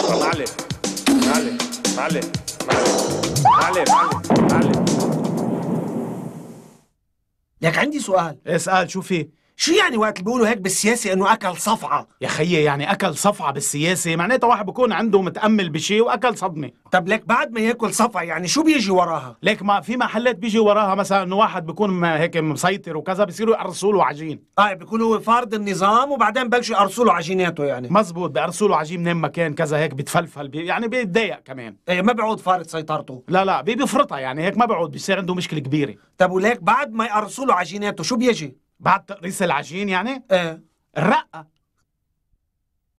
معلم معلم معلم معلم معلم معلم. لك عندي سؤال. اسأل شو في؟ شو يعني وقت اللي بيقولوا هيك بالسياسة انه اكل صفعة؟ يا خيي يعني اكل صفعة بالسياسة معناتها واحد بكون عنده متأمل بشيء واكل صدمة. طب لك بعد ما ياكل صفعة يعني شو بيجي وراها؟ ليك ما في محلات بيجي وراها مثلا انه واحد بكون هيك مسيطر وكذا بيصيروا يقرصوا له عجين. بيكون هو فارض النظام وبعدين بلشوا يقرصوا له عجيناته يعني. مزبوط، بيقرصوا له عجين منين ما كان كذا هيك بيتفلفل يعني بيتضايق كمان. ايه ما بيعود فارض سيطرته. لا بيفرطها يعني هيك ما بيعود، بيصير عنده مشكلة كبيرة. طب وليك بعد ما يقرصوا له عجيناته شو بيجي؟ بعد تقريص العجين يعني؟ ايه الرقة.